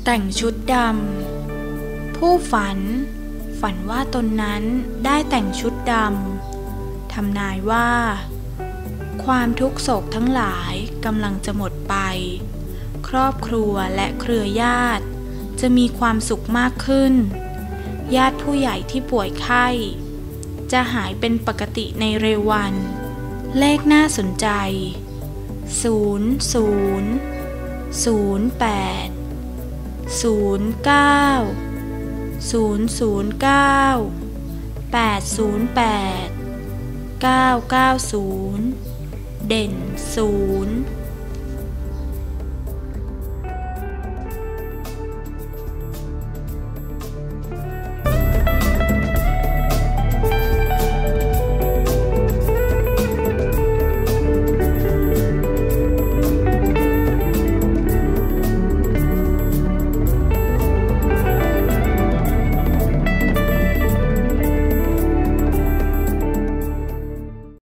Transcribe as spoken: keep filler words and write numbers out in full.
แต่งชุดดำผู้ฝันฝันว่าตนนั้นได้แต่งชุดดำทำนายว่าความทุกโศกทั้งหลายกำลังจะหมดไปครอบครัวและเครือญาติจะมีความสุขมากขึ้นญาติผู้ใหญ่ที่ป่วยไข้จะหายเป็นปกติในเร็ววันเลขน่าสนใจศูนย์ ศูนย์ ศูนย์ แปด ศูนย์ เก้า ศูนย์ ศูนย์ เก้า แปด ศูนย์ แปด เก้า เก้า ศูนย์เด่นศูนย์